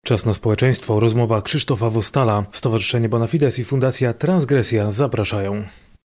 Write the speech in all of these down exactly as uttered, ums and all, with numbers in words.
Czas na społeczeństwo. Rozmowa Krzysztofa Wostala. Stowarzyszenie Bonafides i Fundacja Transgresja zapraszają.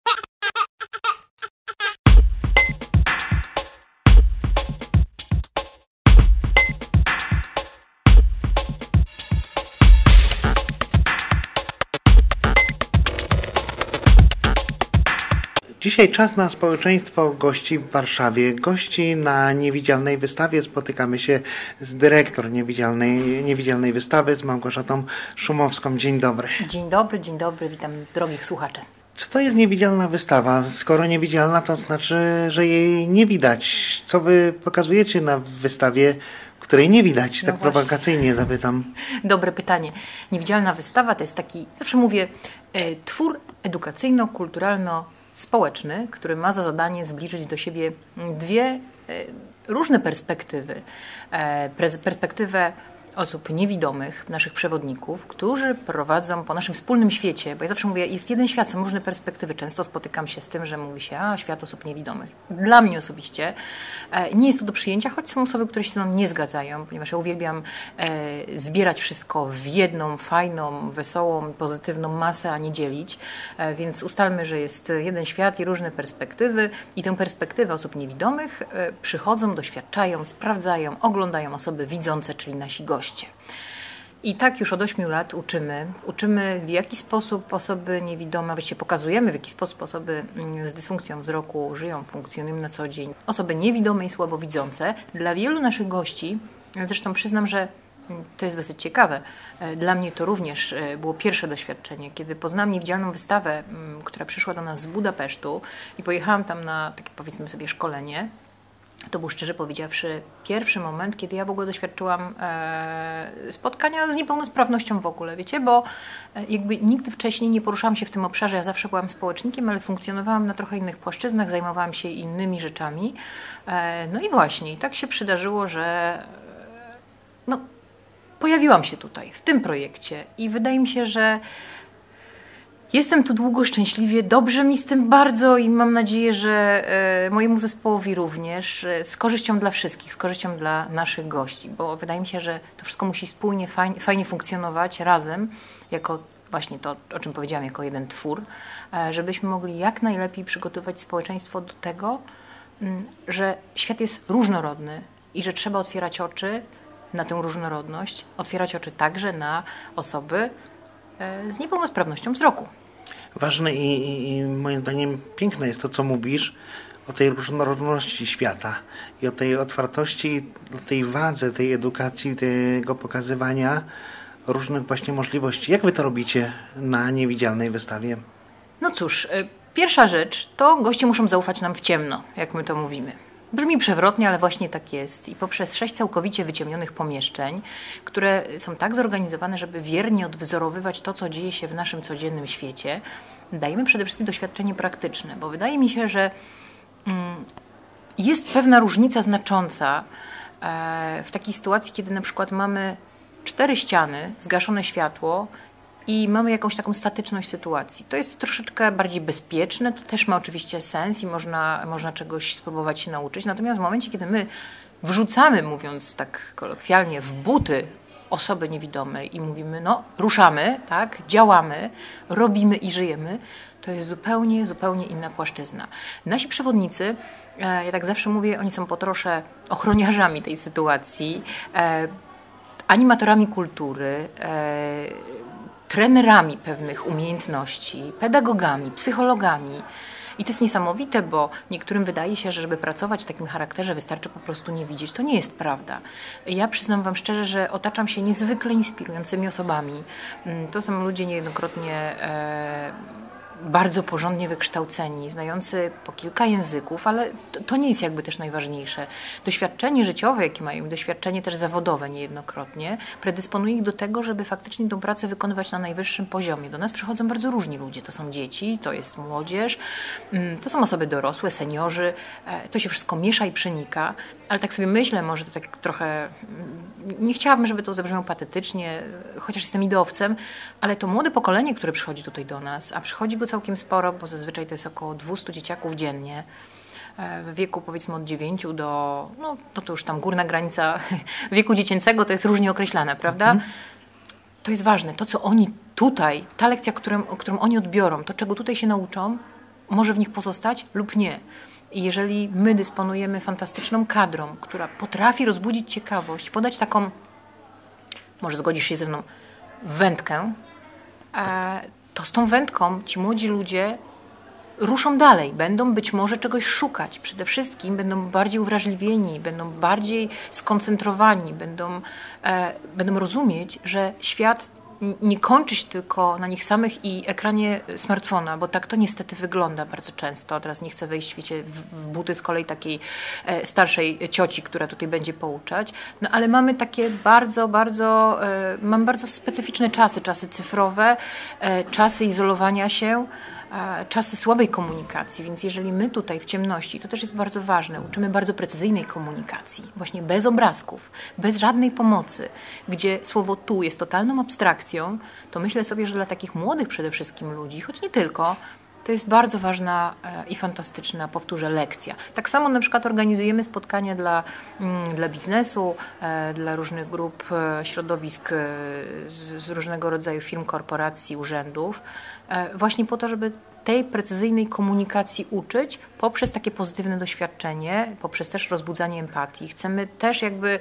Dzisiaj czas na społeczeństwo gości w Warszawie. Gości na Niewidzialnej Wystawie. Spotykamy się z dyrektor Niewidzialnej, Niewidzialnej Wystawy, z Małgorzatą Szumowską. Dzień dobry. Dzień dobry, dzień dobry. Witam drogich słuchaczy. Co to jest Niewidzialna Wystawa? Skoro niewidzialna, to znaczy, że jej nie widać. Co wy pokazujecie na wystawie, której nie widać? No tak właśnie. Prowokacyjnie zapytam. Dobre pytanie. Niewidzialna Wystawa to jest taki, zawsze mówię, e, twór edukacyjno-kulturalno-społeczny, który ma za zadanie zbliżyć do siebie dwie e, różne perspektywy. E, perspektywę osób niewidomych, naszych przewodników, którzy prowadzą po naszym wspólnym świecie, bo ja zawsze mówię, jest jeden świat, są różne perspektywy. Często spotykam się z tym, że mówi się, a świat osób niewidomych. Dla mnie osobiście e, nie jest to do przyjęcia, choć są osoby, które się ze mną nie zgadzają, ponieważ ja uwielbiam e, zbierać wszystko w jedną, fajną, wesołą, pozytywną masę, a nie dzielić. E, więc ustalmy, że jest jeden świat i różne perspektywy i tę perspektywę osób niewidomych e, przychodzą, doświadczają, sprawdzają, oglądają osoby widzące, czyli nasi goście. I tak już od ośmiu lat uczymy. Uczymy, w jaki sposób osoby niewidome, właściwie pokazujemy, w jaki sposób osoby z dysfunkcją wzroku żyją, funkcjonują na co dzień. Osoby niewidome i słabowidzące. Dla wielu naszych gości, zresztą przyznam, że to jest dosyć ciekawe, dla mnie to również było pierwsze doświadczenie, kiedy poznałam Niewidzialną Wystawę, która przyszła do nas z Budapesztu i pojechałam tam na takie, powiedzmy sobie, szkolenie. To był, szczerze powiedziawszy, pierwszy moment, kiedy ja w ogóle doświadczyłam e, spotkania z niepełnosprawnością w ogóle, wiecie, bo e, jakby nigdy wcześniej nie poruszałam się w tym obszarze, ja zawsze byłam społecznikiem, ale funkcjonowałam na trochę innych płaszczyznach, zajmowałam się innymi rzeczami. E, no i właśnie, i tak się przydarzyło, że e, no, pojawiłam się tutaj, w tym projekcie i wydaje mi się, że jestem tu długo, szczęśliwie, dobrze mi z tym bardzo i mam nadzieję, że mojemu zespołowi również, z korzyścią dla wszystkich, z korzyścią dla naszych gości, bo wydaje mi się, że to wszystko musi spójnie, fajnie, fajnie funkcjonować razem, jako właśnie to, o czym powiedziałam, jako jeden twór, żebyśmy mogli jak najlepiej przygotować społeczeństwo do tego, że świat jest różnorodny i że trzeba otwierać oczy na tę różnorodność, otwierać oczy także na osoby z niepełnosprawnością wzroku. Ważne i, i, i moim zdaniem piękne jest to, co mówisz o tej różnorodności świata i o tej otwartości, o tej wadze tej edukacji, tego pokazywania różnych właśnie możliwości. Jak wy to robicie na Niewidzialnej Wystawie? No cóż, pierwsza rzecz to goście muszą zaufać nam w ciemno, jak my to mówimy. Brzmi przewrotnie, ale właśnie tak jest. I poprzez sześć całkowicie wyciemnionych pomieszczeń, które są tak zorganizowane, żeby wiernie odwzorowywać to, co dzieje się w naszym codziennym świecie, dajemy przede wszystkim doświadczenie praktyczne, bo wydaje mi się, że jest pewna różnica znacząca w takiej sytuacji, kiedy na przykład mamy cztery ściany, zgaszone światło i mamy jakąś taką statyczność sytuacji. To jest troszeczkę bardziej bezpieczne, to też ma oczywiście sens i można, można czegoś spróbować się nauczyć. Natomiast w momencie, kiedy my wrzucamy, mówiąc tak kolokwialnie, w buty osoby niewidome i mówimy, no ruszamy, tak, działamy, robimy i żyjemy, to jest zupełnie, zupełnie inna płaszczyzna. Nasi przewodnicy, ja tak zawsze mówię, oni są po trosze ochroniarzami tej sytuacji, animatorami kultury, trenerami pewnych umiejętności, pedagogami, psychologami. I to jest niesamowite, bo niektórym wydaje się, że żeby pracować w takim charakterze wystarczy po prostu nie widzieć. To nie jest prawda. Ja przyznam wam szczerze, że otaczam się niezwykle inspirującymi osobami. To są ludzie niejednokrotnie e, bardzo porządnie wykształceni, znający po kilka języków, ale to, to nie jest jakby też najważniejsze. Doświadczenie życiowe, jakie mają, doświadczenie też zawodowe niejednokrotnie, predysponuje ich do tego, żeby faktycznie tę pracę wykonywać na najwyższym poziomie. Do nas przychodzą bardzo różni ludzie. To są dzieci, to jest młodzież, to są osoby dorosłe, seniorzy. To się wszystko miesza i przenika, ale tak sobie myślę, może to tak trochę... Nie chciałabym, żeby to zabrzmiało patetycznie, chociaż jestem ideowcem, ale to młode pokolenie, które przychodzi tutaj do nas, a przychodzi go całkiem sporo, bo zazwyczaj to jest około dwieście dzieciaków dziennie, w wieku powiedzmy od dziewięciu do, no, no to już tam górna granica wieku dziecięcego to jest różnie określane, prawda? Mhm. To jest ważne. To, co oni tutaj, ta lekcja, którą, którą oni odbiorą, to, czego tutaj się nauczą, może w nich pozostać lub nie. I jeżeli my dysponujemy fantastyczną kadrą, która potrafi rozbudzić ciekawość, podać taką, może zgodzisz się ze mną, wędkę, to z tą wędką ci młodzi ludzie ruszą dalej, będą być może czegoś szukać. Przede wszystkim będą bardziej uwrażliwieni, będą bardziej skoncentrowani, będą, e, będą rozumieć, że świat nie kończy się tylko na nich samych i ekranie smartfona, bo tak to niestety wygląda bardzo często. Teraz nie chcę wejść wiecie, w buty z kolei takiej e, starszej cioci, która tutaj będzie pouczać, no ale mamy takie bardzo, bardzo, e, mamy bardzo specyficzne czasy, czasy cyfrowe, e, czasy izolowania się, czasy słabej komunikacji, więc jeżeli my tutaj w ciemności, to też jest bardzo ważne, uczymy bardzo precyzyjnej komunikacji, właśnie bez obrazków, bez żadnej pomocy, gdzie słowo tu jest totalną abstrakcją, to myślę sobie, że dla takich młodych przede wszystkim ludzi, choć nie tylko, to jest bardzo ważna i fantastyczna, powtórzę, lekcja. Tak samo na przykład organizujemy spotkania dla, dla biznesu, dla różnych grup, środowisk z, z różnego rodzaju firm, korporacji, urzędów, właśnie po to, żeby tej precyzyjnej komunikacji uczyć poprzez takie pozytywne doświadczenie, poprzez też rozbudzanie empatii. Chcemy też jakby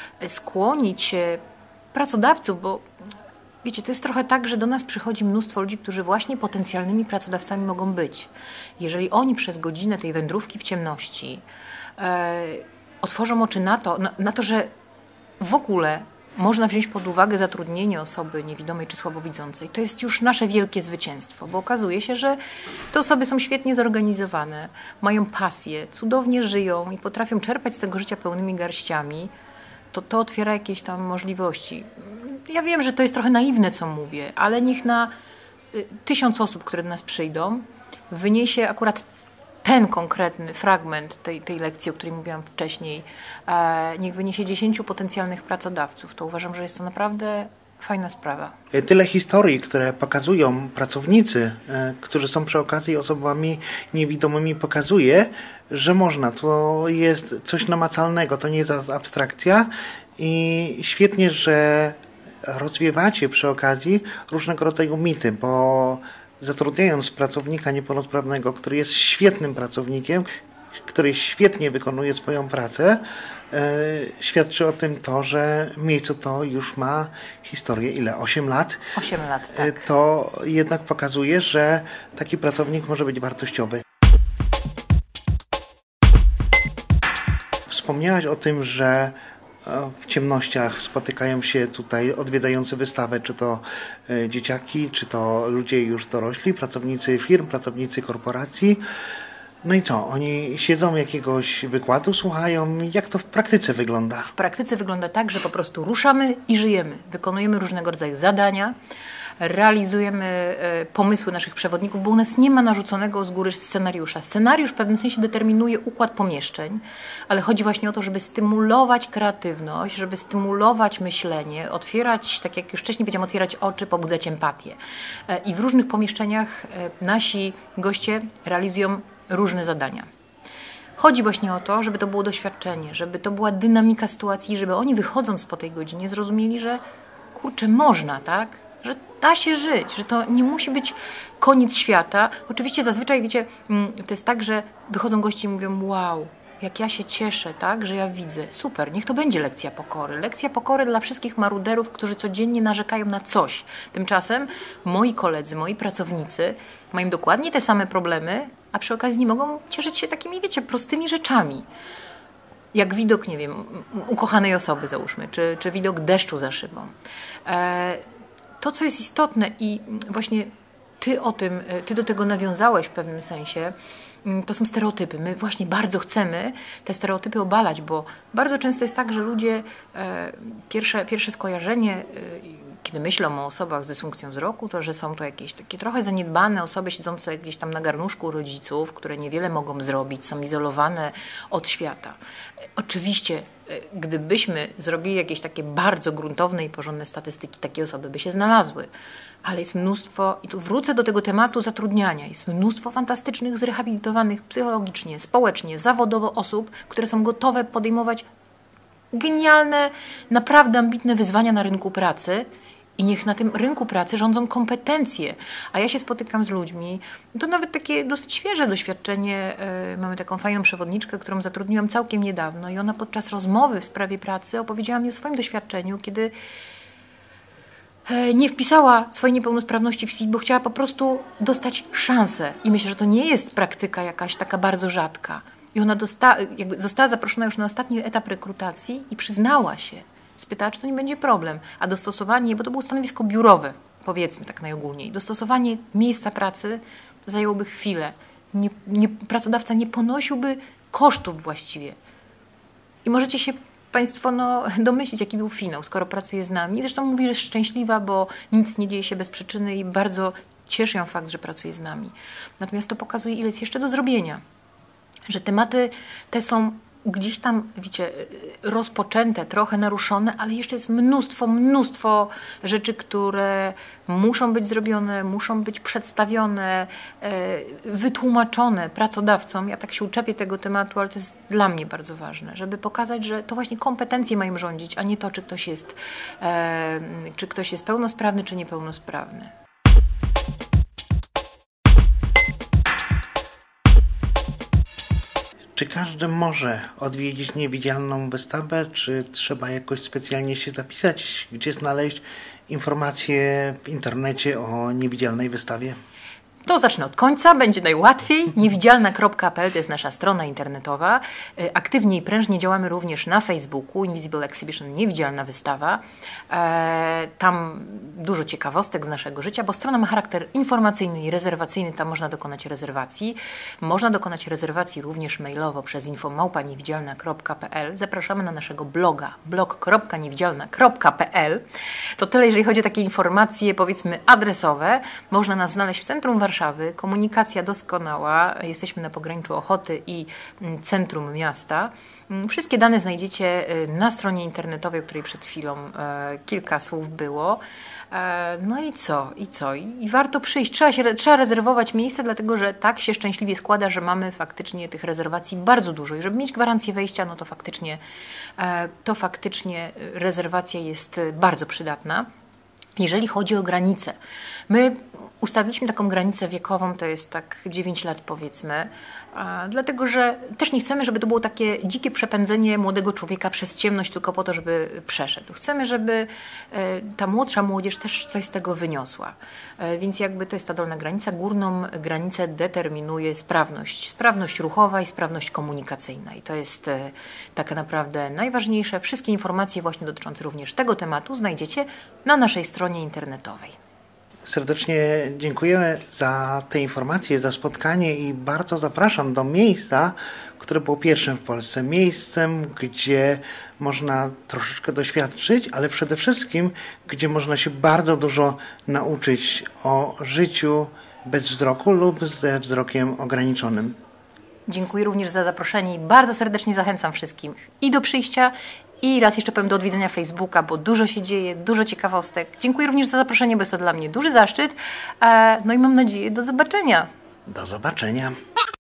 skłonić pracodawców, bo wiecie, to jest trochę tak, że do nas przychodzi mnóstwo ludzi, którzy właśnie potencjalnymi pracodawcami mogą być. Jeżeli oni przez godzinę tej wędrówki w ciemności e, otworzą oczy na to, na, na to, że w ogóle można wziąć pod uwagę zatrudnienie osoby niewidomej czy słabowidzącej, to jest już nasze wielkie zwycięstwo, bo okazuje się, że te osoby są świetnie zorganizowane, mają pasję, cudownie żyją i potrafią czerpać z tego życia pełnymi garściami, to to otwiera jakieś tam możliwości. Ja wiem, że to jest trochę naiwne, co mówię, ale niech na tysiąc osób, które do nas przyjdą, wyniesie akurat ten konkretny fragment tej, tej lekcji, o której mówiłam wcześniej, e, niech wyniesie dziesięciu potencjalnych pracodawców. To uważam, że jest to naprawdę fajna sprawa. Tyle historii, które pokazują pracownicy, e, którzy są przy okazji osobami niewidomymi, pokazuje, że można. To jest coś namacalnego, to nie jest abstrakcja i świetnie, że rozwiewacie przy okazji różnego rodzaju mity, bo zatrudniając pracownika niepełnosprawnego, który jest świetnym pracownikiem, który świetnie wykonuje swoją pracę, e, świadczy o tym to, że miejsce to już ma historię, ile? osiem lat? osiem lat, tak. E, to jednak pokazuje, że taki pracownik może być wartościowy. Wspomniałaś o tym, że w ciemnościach spotykają się tutaj odwiedzający wystawę, czy to dzieciaki, czy to ludzie już dorośli, pracownicy firm, pracownicy korporacji. No i co? Oni siedzą jakiegoś wykładu, słuchają? Jak to w praktyce wygląda? W praktyce wygląda tak, że po prostu ruszamy i żyjemy. Wykonujemy różnego rodzaju zadania, realizujemy pomysły naszych przewodników, bo u nas nie ma narzuconego z góry scenariusza. Scenariusz w pewnym sensie determinuje układ pomieszczeń, ale chodzi właśnie o to, żeby stymulować kreatywność, żeby stymulować myślenie, otwierać, tak jak już wcześniej powiedziałam, otwierać oczy, pobudzać empatię. I w różnych pomieszczeniach nasi goście realizują różne zadania. Chodzi właśnie o to, żeby to było doświadczenie, żeby to była dynamika sytuacji, żeby oni wychodząc po tej godzinie zrozumieli, że kurczę, można, tak? Że da się żyć, że to nie musi być koniec świata. Oczywiście zazwyczaj, wiecie, to jest tak, że wychodzą goście i mówią, wow, jak ja się cieszę, tak, że ja widzę. Super, niech to będzie lekcja pokory. Lekcja pokory dla wszystkich maruderów, którzy codziennie narzekają na coś. Tymczasem moi koledzy, moi pracownicy mają dokładnie te same problemy, a przy okazji nie mogą cieszyć się takimi, wiecie, prostymi rzeczami. Jak widok, nie wiem, ukochanej osoby załóżmy, czy, czy widok deszczu za szybą. E, to, co jest istotne i właśnie ty o tym, ty do tego nawiązałeś w pewnym sensie, to są stereotypy. My właśnie bardzo chcemy te stereotypy obalać, bo bardzo często jest tak, że ludzie, e, pierwsze, pierwsze skojarzenie, e, kiedy myślą o osobach z dysfunkcją wzroku, to że są to jakieś takie trochę zaniedbane osoby siedzące gdzieś tam na garnuszku rodziców, które niewiele mogą zrobić, są izolowane od świata. Oczywiście, gdybyśmy zrobili jakieś takie bardzo gruntowne i porządne statystyki, takie osoby by się znalazły. Ale jest mnóstwo, i tu wrócę do tego tematu zatrudniania, jest mnóstwo fantastycznych, zrehabilitowanych psychologicznie, społecznie, zawodowo osób, które są gotowe podejmować genialne, naprawdę ambitne wyzwania na rynku pracy i niech na tym rynku pracy rządzą kompetencje. A ja się spotykam z ludźmi, to nawet takie dosyć świeże doświadczenie, yy, mamy taką fajną przewodniczkę, którą zatrudniłam całkiem niedawno i ona podczas rozmowy w sprawie pracy opowiedziała mi o swoim doświadczeniu, kiedy nie wpisała swojej niepełnosprawności w C V, bo chciała po prostu dostać szansę. I myślę, że to nie jest praktyka jakaś taka bardzo rzadka. I ona dosta- jakby została zaproszona już na ostatni etap rekrutacji i przyznała się. Spytała, czy to nie będzie problem. A dostosowanie, bo to było stanowisko biurowe, powiedzmy tak najogólniej, dostosowanie miejsca pracy zajęłoby chwilę. Nie, nie, pracodawca nie ponosiłby kosztów właściwie. I możecie się Państwo no, domyślić, jaki był finał, skoro pracuje z nami. Zresztą mówi, że jest szczęśliwa, bo nic nie dzieje się bez przyczyny i bardzo cieszy ją fakt, że pracuje z nami. Natomiast to pokazuje, ile jest jeszcze do zrobienia. Że tematy te są gdzieś tam, wiecie, rozpoczęte, trochę naruszone, ale jeszcze jest mnóstwo, mnóstwo rzeczy, które muszą być zrobione, muszą być przedstawione, wytłumaczone pracodawcom. Ja tak się uczepię tego tematu, ale to jest dla mnie bardzo ważne, żeby pokazać, że to właśnie kompetencje mają rządzić, a nie to, czy ktoś jest, czy ktoś jest pełnosprawny, czy niepełnosprawny. Czy każdy może odwiedzić niewidzialną wystawę, czy trzeba jakoś specjalnie się zapisać? Gdzie znaleźć informacje w internecie o niewidzialnej wystawie? To zacznę od końca, będzie najłatwiej. niewidzialna kropka p l to jest nasza strona internetowa. Aktywnie i prężnie działamy również na Facebooku, Invisible Exhibition, niewidzialna wystawa. Tam dużo ciekawostek z naszego życia, bo strona ma charakter informacyjny i rezerwacyjny, tam można dokonać rezerwacji. Można dokonać rezerwacji również mailowo przez info małpa niewidzialna kropka p l. Zapraszamy na naszego bloga blog kropka niewidzialna kropka p l. To tyle, jeżeli chodzi o takie informacje, powiedzmy, adresowe. Można nas znaleźć w centrum Warszawy. Warszawy, komunikacja doskonała, jesteśmy na pograniczu Ochoty i centrum miasta. Wszystkie dane znajdziecie na stronie internetowej, o której przed chwilą kilka słów było. No i co? I co? I warto przyjść. Trzeba, się, trzeba rezerwować miejsce, dlatego że tak się szczęśliwie składa, że mamy faktycznie tych rezerwacji bardzo dużo. I żeby mieć gwarancję wejścia, no to faktycznie, to faktycznie rezerwacja jest bardzo przydatna. Jeżeli chodzi o granice, my ustawiliśmy taką granicę wiekową, to jest tak dziewięć lat powiedzmy, dlatego że też nie chcemy, żeby to było takie dzikie przepędzenie młodego człowieka przez ciemność tylko po to, żeby przeszedł. Chcemy, żeby ta młodsza młodzież też coś z tego wyniosła. Więc jakby to jest ta dolna granica. Górną granicę determinuje sprawność. Sprawność ruchowa i sprawność komunikacyjna. I to jest tak naprawdę najważniejsze. Wszystkie informacje właśnie dotyczące również tego tematu znajdziecie na naszej stronie internetowej. Serdecznie dziękujemy za te informacje, za spotkanie i bardzo zapraszam do miejsca, które było pierwszym w Polsce. Miejscem, gdzie można troszeczkę doświadczyć, ale przede wszystkim, gdzie można się bardzo dużo nauczyć o życiu bez wzroku lub ze wzrokiem ograniczonym. Dziękuję również za zaproszenie i bardzo serdecznie zachęcam wszystkim i do przyjścia, i raz jeszcze powiem do odwiedzenia Facebooka, bo dużo się dzieje, dużo ciekawostek. Dziękuję również za zaproszenie, bo jest to dla mnie duży zaszczyt. No i mam nadzieję, do zobaczenia. Do zobaczenia.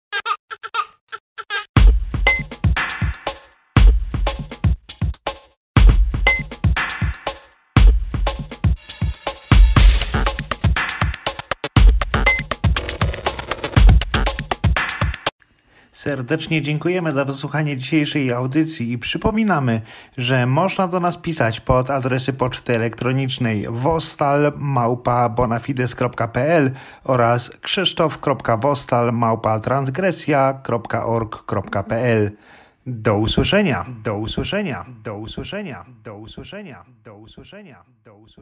Serdecznie dziękujemy za wysłuchanie dzisiejszej audycji i przypominamy, że można do nas pisać pod adresy poczty elektronicznej wostal małpa bonafides kropka p l oraz krzysztof kropka wostal małpa transgresja kropka org kropka p l. Do usłyszenia, do usłyszenia, do usłyszenia, do usłyszenia, do usłyszenia, do usłyszenia.